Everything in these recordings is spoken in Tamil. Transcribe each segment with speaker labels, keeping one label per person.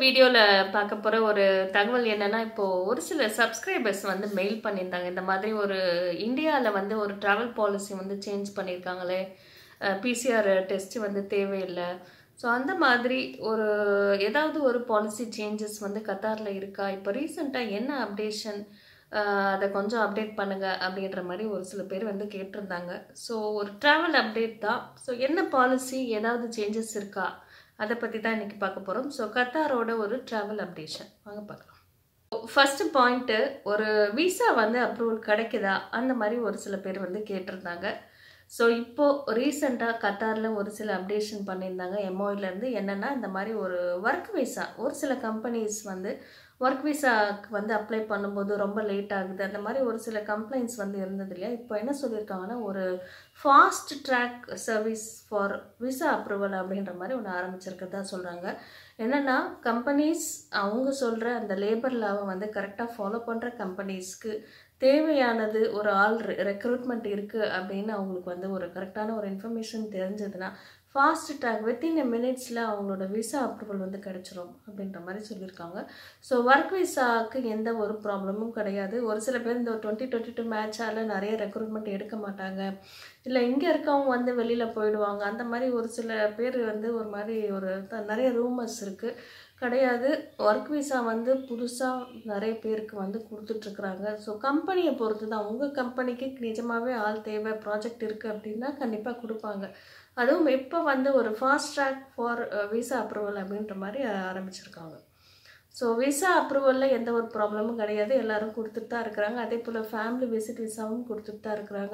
Speaker 1: வீடியோல பார்க்க போற ஒரு தகவல் என்னன்னா, இப்போ ஒரு சில சப்ஸ்கிரைபர்ஸ் வந்து மெயில் பண்ணியிருந்தாங்க. இந்த மாதிரி ஒரு இந்தியால வந்து ஒரு டிராவல் பாலிசி வந்து சேஞ்ச் பண்ணியிருக்காங்களே, பிசிஆர் டெஸ்ட் வந்து தேவையில்லை. ஸோ அந்த மாதிரி ஒரு ஏதாவது ஒரு பாலிசி சேஞ்சஸ் வந்து கத்தாரில் இருக்கா? இப்போ ரீசெண்டாக என்ன அப்டேஷன், அதை கொஞ்சம் அப்டேட் பண்ணுங்க அப்படின்ற மாதிரி ஒரு சில பேர் வந்து கேட்டிருந்தாங்க. ஸோ ஒரு ட்ராவல் அப்டேட் தான். ஸோ என்ன பாலிசி, ஏதாவது சேஞ்சஸ் இருக்கா, அதை பற்றி தான் இன்றைக்கி பார்க்க போகிறோம். ஸோ கத்தாரோட ஒரு ட்ராவல் அப்டேஷன் வாங்க பார்க்கலாம். ஃபர்ஸ்ட் பாயிண்ட்டு, ஒரு விசா வந்து அப்ரூவல் கிடைக்குதா அந்த மாதிரி ஒரு சில பேர் வந்து கேட்டிருந்தாங்க. ஸோ இப்போது ரீசெண்டாக கத்தாரில் ஒரு சில அப்டேஷன் பண்ணியிருந்தாங்க எம்ஓயிலேருந்து. என்னென்னா, இந்த மாதிரி ஒரு ஒர்க் விசா, ஒரு சில கம்பெனிஸ் வந்து ஒர்க் விசாவுக்கு வந்து அப்ளை பண்ணும்போது ரொம்ப லேட் ஆகுது, அந்த மாதிரி ஒரு சில கம்ப்ளைண்ட்ஸ் வந்து இருந்தது இல்லையா. இப்போ என்ன சொல்லியிருக்காங்கன்னா, ஒரு fast track service for visa approval அப்படின்ற மாதிரி ஒன்று ஆரம்பிச்சிருக்கிறதா சொல்கிறாங்க. என்னென்னா, கம்பெனிஸ் அவங்க சொல்கிற அந்த லேபர் லாவை வந்து கரெக்டாக ஃபாலோ பண்ணுற கம்பெனிஸ்க்கு தேவையானது ஒரு ஆள் ரெக்ரூட்மெண்ட் இருக்குது அப்படின்னு அவங்களுக்கு வந்து ஒரு கரெக்டான ஒரு இன்ஃபர்மேஷன் தெரிஞ்சதுன்னா, ஃபாஸ்ட் ட்ராக் வித்தின் எ மினிட்ஸில் அவங்களோட விசா அப்ரூவல் வந்து கிடச்சிரும் அப்படின்ற மாதிரி சொல்லியிருக்காங்க. ஸோ ஒர்க் விசாவுக்கு எந்த ஒரு ப்ராப்ளமும் கிடையாது. ஒரு சில பேர் இந்த 2022 மேட்சால் நிறைய ரெக்ரூட்மெண்ட் எடுக்க மாட்டாங்க, இல்லை இங்கே இருக்கவங்க வந்து வெளியில் போயிடுவாங்க, அந்த மாதிரி ஒரு சில பேர் வந்து ஒரு மாதிரி ஒரு நிறைய ரூமர்ஸ் இருக்குது. கிடையாது, ஒர்க் விசா வந்து புதுசாக நிறைய பேருக்கு வந்து கொடுத்துட்ருக்குறாங்க. ஸோ கம்பெனியை பொறுத்து தான். உங்கள் கம்பெனிக்கு நிஜமாகவே ஆள் தேவை, ப்ராஜெக்ட் இருக்குது அப்படின்னா கண்டிப்பாக கொடுப்பாங்க. அதுவும் இப்போ வந்து ஒரு fast track for visa approval அப்படின்ற மாதிரி ஆரம்பிச்சிருக்காங்க. ஸோ விசா அப்ரூவலில் எந்த ஒரு ப்ராப்ளமும் கிடையாது, எல்லோரும் கொடுத்துட்டு தான் இருக்கிறாங்க. அதே போல் ஃபேமிலி விசிட் விசாவும் கொடுத்துட்டு தான் இருக்கிறாங்க.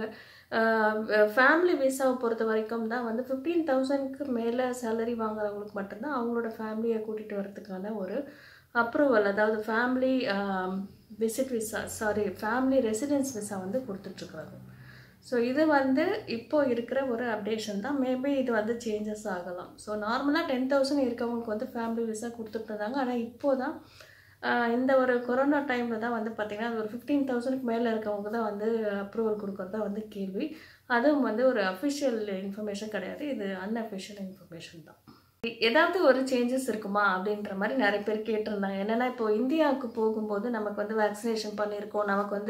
Speaker 1: ஃபேமிலி விசாவை பொறுத்த வரைக்கும் தான் வந்து 15,000க்கு மேலே சேலரி வாங்குறவங்களுக்கு மட்டும்தான் அவங்களோட ஃபேமிலியை கூட்டிகிட்டு வரதுக்கான ஒரு அப்ரூவல், அதாவது family visit visa, family residence visa வந்து கொடுத்துட்ருக்குறாங்க. ஸோ இது வந்து இப்போது இருக்கிற ஒரு அப்டேஷன் தான். மேபி இது வந்து சேஞ்சஸ் ஆகலாம். ஸோ நார்மலாக 10,000 இருக்கவங்களுக்கு வந்து ஃபேமிலி விசா கொடுத்துட்டு இருந்தாங்க. ஆனால் இப்போது தான் இந்த ஒரு கொரோனா டைமில் தான் வந்து பார்த்திங்கன்னா, அது ஒரு 15,000க்கு மேலே இருக்கவங்க தான் வந்து அப்ரூவல் கொடுக்குறதா வந்து கேள்வி. அதுவும் வந்து ஒரு அஃபிஷியல் இன்ஃபர்மேஷன் கிடையாது, இது அன்அஃபிஷியல் இன்ஃபர்மேஷன் தான். ஏதாவது ஒரு சேஞ்சஸ் இருக்குமா அப்படின்ற மாதிரி நிறைய பேர் கேட்டிருந்தாங்க. என்னென்னா, இப்போ இந்தியாவுக்கு போகும்போது நமக்கு வந்து வேக்சினேஷன் பண்ணியிருக்கோம், நமக்கு வந்து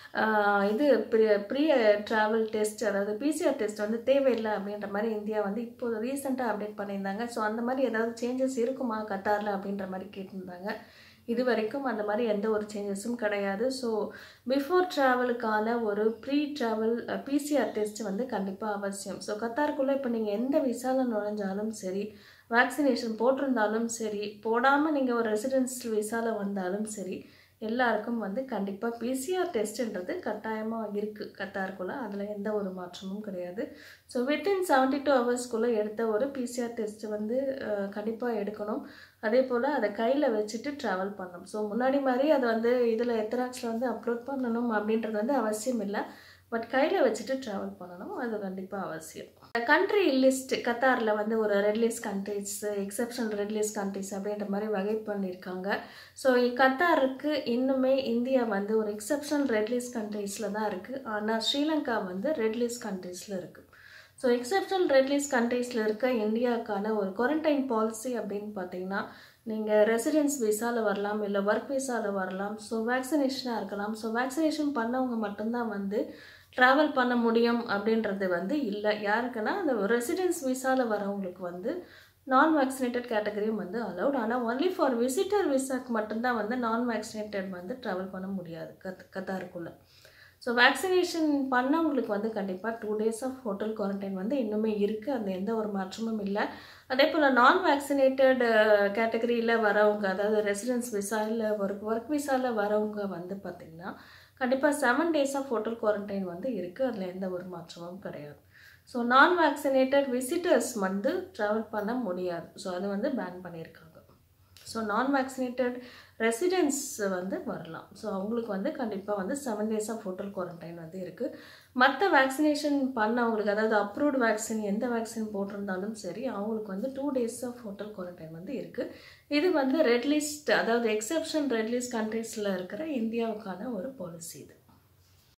Speaker 1: இது ப்ரீ ட்ராவல் டெஸ்ட், அதாவது பிசிஆர் டெஸ்ட் வந்து தேவையில்லை அப்படின்ற மாதிரி இந்தியா வந்து இப்போது ரீசெண்டாக அப்டேட் பண்ணியிருந்தாங்க. ஸோ அந்த மாதிரி ஏதாவது சேஞ்சஸ் இருக்குமா கத்தாரில் அப்படின்ற மாதிரி கேட்டிருந்தாங்க. இது வரைக்கும் அந்த மாதிரி எந்த ஒரு சேஞ்சஸும் கிடையாது. ஸோ பிஃபோர் ட்ராவலுக்கான ஒரு ப்ரீ ட்ராவல் பிசிஆர் டெஸ்ட் வந்து கண்டிப்பாக அவசியம். ஸோ கத்தாருக்குள்ளே இப்போ நீங்கள் எந்த விசாவில் நுழைஞ்சாலும் சரி, வேக்சினேஷன் போட்டிருந்தாலும் சரி, போடாமல் நீங்கள் ஒரு ரெசிடென்ஸ் விசாவில் வந்தாலும் சரி, எல்லாருக்கும் வந்து கண்டிப்பாக பிசிஆர் டெஸ்ட்டுன்றது கட்டாயமாக இருக்குது கத்தாருக்குள்ளே. அதில் எந்த ஒரு மாற்றமும் கிடையாது. ஸோ வித்தின் 72 ஹவர்ஸ்க்குள்ளே எடுத்த ஒரு பிசிஆர் டெஸ்ட்டு வந்து கண்டிப்பாக எடுக்கணும். அதே போல் அதை கையில் வச்சுட்டு ட்ராவல் பண்ணணும். ஸோ முன்னாடி மாதிரி அதை வந்து இதில் எத்தராக்ஸில் வந்து அப்லோட் பண்ணணும் அப்படின்றது வந்து அவசியம் இல்லை. பட் கையில் வச்சுட்டு ட்ராவல் பண்ணணும், அது கண்டிப்பாக அவசியம். கண்ட்ரி லிஸ்ட் கத்தாரில் வந்து ஒரு red list countries, exceptional red list countries அப்படின்ற மாதிரி வகை பண்ணியிருக்காங்க. ஸோ கத்தாருக்கு இன்னுமே இந்தியா வந்து ஒரு எக்ஸப்ஷனல் ரெட் லிஸ்ட் கண்ட்ரீஸில் தான் இருக்குது. ஆனால் ஸ்ரீலங்கா வந்து ரெட் லிஸ்ட் கண்ட்ரீஸில் இருக்குது. ஸோ எக்ஸப்ஷனல் ரெட் லிஸ்ட் கண்ட்ரீஸில் இருக்க இந்தியாவுக்கான ஒரு குவாரண்டைன் பாலிசி அப்படின்னு பார்த்தீங்கன்னா, நீங்கள் ரெசிடென்ஸ் விசாவில் வரலாம், இல்லை ஒர்க் விசாவில் வரலாம். ஸோ வேக்சினேஷனாக இருக்கலாம். ஸோ வேக்சினேஷன் பண்ணவங்க மட்டும்தான் வந்து ட்ராவல் பண்ண முடியும் அப்படின்றது வந்து இல்லை. யாருக்குன்னா, அந்த ரெசிடென்ஸ் விசாவில் வரவங்களுக்கு வந்து நான் வேக்சினேட்டட் கேட்டகரியும் வந்து அலௌட். ஆனால் ஒன்லி ஃபார் விசிட்டர் விசாக்கு மட்டும்தான் வந்து நான் வேக்சினேட்டட் வந்து ட்ராவல் பண்ண முடியாது கத்தாருக்குள்ளே. ஸோ வேக்சினேஷன் பண்ணவங்களுக்கு வந்து கண்டிப்பாக 2 days ஆஃப் ஹோட்டல் குவாரண்டைன் வந்து இன்னுமே இருக்குது, அந்த எந்த ஒரு மாற்றமும் இல்லை. அதே போல் நான் வேக்சினேட்டட் கேட்டகரியில் வரவங்க, அதாவது ரெசிடென்ஸ் விசா இல்லை ஒர்க் விசாவில் வரவங்க வந்து பார்த்திங்கன்னா கண்டிப்பாக 7 days ஆஃப் ஹோட்டல் குவாரண்டைன் வந்து இருக்குது, அதில் எந்த ஒரு மாற்றமும் கிடையாது. ஸோ நான் வேக்சினேட்டட் விசிட்டர்ஸ் வந்து ட்ராவல் பண்ண முடியாது. ஸோ அது வந்து பேன் பண்ணியிருக்காங்க. ஸோ நான் வேக்சினேட்டட் ரெசிடென்ஸ் வந்து வரலாம். ஸோ அவங்களுக்கு வந்து கண்டிப்பாக வந்து 7 days ஆஃப் ஹோட்டல் குவாரண்டைன் வந்து இருக்குது. மற்ற வேக்சினேஷன் பண்ணவங்களுக்கு, அதாவது அப்ரூவ்டு வேக்சின் எந்த வேக்சின் போட்டிருந்தாலும் சரி, அவங்களுக்கு வந்து 2 days ஆஃப் ஹோட்டல் குவாரண்டைன் வந்து இருக்குது. இது வந்து ரெட் லிஸ்ட், அதாவது எக்ஸப்ஷன் ரெட் லிஸ்ட் கண்ட்ரீஸில் இருக்கிற இந்தியாவுக்கான ஒரு பாலிசி இது.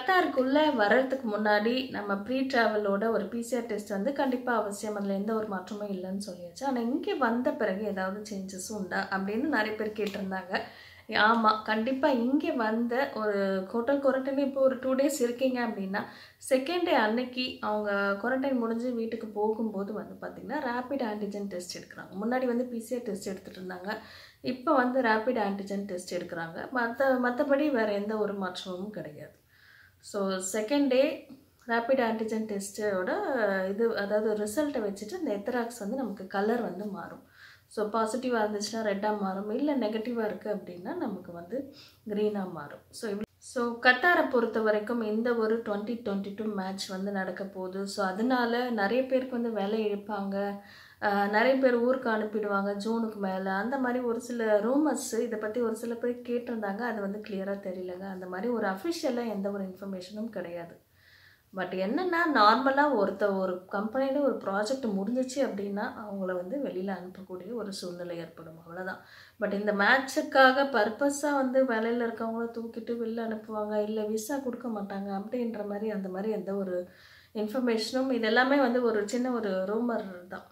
Speaker 1: கத்தாருக்குள்ளே வர்றதுக்கு முன்னாடி நம்ம ப்ரீ ட்ராவலோட ஒரு பிசிஆர் டெஸ்ட் வந்து கண்டிப்பாக அவசியம், அதில் எந்த ஒரு மாற்றமும் இல்லைன்னு சொல்லியாச்சு. ஆனால் இங்கே வந்த பிறகு ஏதாவது சேஞ்சஸும் உண்டா அப்படின்னு நிறைய பேர் கேட்டிருந்தாங்க. ஆமாம், கண்டிப்பாக இங்கே வந்த ஒரு ஹோட்டல் குவாரண்டைன் இப்போ ஒரு 2 days இருக்கீங்க அப்படின்னா செகண்ட் டே அன்னைக்கு அவங்க குவாரண்டைன் முடிஞ்சு வீட்டுக்கு போகும்போது வந்து பார்த்திங்கன்னா ரேபிட் ஆன்டிஜன் டெஸ்ட் எடுக்கிறாங்க. முன்னாடி வந்து பிசிஆர் டெஸ்ட் எடுத்துகிட்டு இருந்தாங்க, இப்போ வந்து ரேபிட் ஆன்டிஜன் டெஸ்ட் எடுக்கிறாங்க. மற்றபடி வேறு எந்த ஒரு மாற்றமும் கிடையாது. So second day rapid antigen டெஸ்ட்டோட இது அதாவது ரிசல்ட்டை வச்சுட்டு இந்த எத்தராக்ஸ் வந்து நமக்கு கலர் வந்து மாறும். ஸோ பாசிட்டிவாக இருந்துச்சுன்னா ரெட்டாக மாறும், இல்லை நெகட்டிவாக இருக்குது அப்படின்னா நமக்கு வந்து க்ரீனாக மாறும். ஸோ கத்தாரை பொறுத்த வரைக்கும் இந்த ஒரு 2022 மேட்ச் வந்து நடக்க போகுது. ஸோ அதனால நிறைய பேருக்கு வந்து வேலை இழுப்பாங்க, நிறைய பேர் ஊருக்கு அனுப்பிடுவாங்க ஜூனுக்கு மேலே. அந்த மாதிரி ஒரு சில ரூமர்ஸ் இதை பற்றி ஒரு சில பேர் கேட்டிருந்தாங்க, அது வந்து கிளியராக தெரியலங்க. அந்த மாதிரி ஒரு அஃபிஷியலாக எந்த ஒரு இன்ஃபர்மேஷனும் கிடையாது. பட் என்னென்னா நார்மலாக ஒரு கம்பெனியில் ஒரு ப்ராஜெக்ட் முடிஞ்சிச்சு அப்படின்னா அவங்கள வந்து வெளியில் அனுப்பக்கூடிய ஒரு சூழ்நிலை ஏற்படும், அவ்வளோதான். பட் இந்த மேட்சுக்காக பர்பஸாக வந்து வேலையில் இருக்கவங்கள தூக்கிட்டு வெளில அனுப்புவாங்க, இல்லை விசா கொடுக்க மாட்டாங்க அப்படின்ற மாதிரி அந்த மாதிரி எந்த ஒரு இன்ஃபர்மேஷனும், இது எல்லாமே வந்து ஒரு சின்ன ஒரு ரூமர் தான்.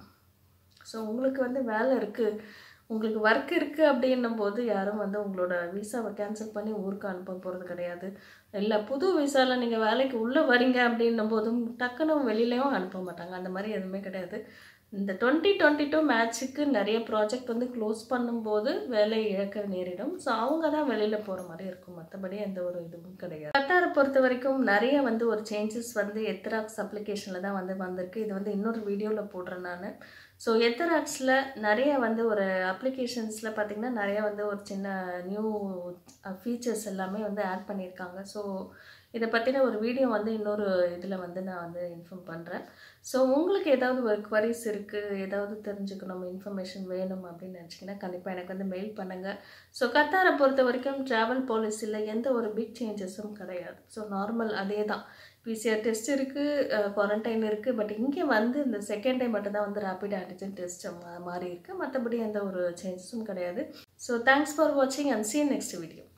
Speaker 1: ஸோ உங்களுக்கு வந்து வேலை இருக்குது, உங்களுக்கு ஒர்க் இருக்குது அப்படின்னும் போது யாரும் வந்து உங்களோட விசாவை கேன்சல் பண்ணி ஊருக்கு அனுப்ப போகிறது கிடையாது. இல்லை புது விசாவில் நீங்கள் வேலைக்கு உள்ளே வரீங்க அப்படின்னும் போதும் டக்குன்னு வெளியிலையும் அனுப்ப மாட்டாங்க, அந்த மாதிரி எதுவுமே கிடையாது. இந்த 2022 மேட்சுக்கு நிறைய ப்ராஜெக்ட் வந்து க்ளோஸ் பண்ணும்போது வேலை இழக்க நேரிடும். ஸோ அவங்க தான் வெளியில் போகிற மாதிரி இருக்கும், மற்றபடி எந்த ஒரு இதுவும் கிடையாது. கத்தாரை பொறுத்த வரைக்கும் நிறைய வந்து ஒரு சேஞ்சஸ் வந்து எத்தராக்ஸ் அப்ளிகேஷனில் தான் வந்து வந்திருக்கு. இது வந்து இன்னொரு வீடியோவில் போடுறேன் நான். ஸோ எத்தராக்ஸில் நிறைய வந்து ஒரு அப்ளிகேஷன்ஸில் பார்த்திங்கன்னா நிறைய வந்து ஒரு சின்ன நியூ ஃபீச்சர்ஸ் எல்லாமே வந்து ஆட் பண்ணியிருக்காங்க. ஸோ இதை பற்றின ஒரு வீடியோ வந்து இன்னொரு இதில் வந்து நான் வந்து இன்ஃபார்ம் பண்ணுறேன். ஸோ உங்களுக்கு ஏதாவது ஒரு குவரிஸ் இருக்குது, ஏதாவது தெரிஞ்சுக்கணும், இன்ஃபர்மேஷன் வேணும் அப்படின்னு நினச்சிங்கன்னா கண்டிப்பாக எனக்கு வந்து மெயில் பண்ணுங்கள். ஸோ கத்தாரை பொறுத்த வரைக்கும் ட்ராவல் பாலிசியில் எந்த ஒரு பிக் சேஞ்சஸும் கிடையாது. ஸோ நார்மல் அதே தான், பிசிஆர் டெஸ்ட் இருக்குது, குவாரண்டைன் இருக்குது. பட் இங்கே வந்து இந்த செகண்ட் டே மட்டும்தான் வந்து ரேபிட் ஆன்டிஜன் டெஸ்ட் மாறி இருக்குது, மற்றபடி எந்த ஒரு சேஞ்சஸும் கிடையாது. ஸோ தேங்க்ஸ் ஃபார் வாட்சிங் and see you next video.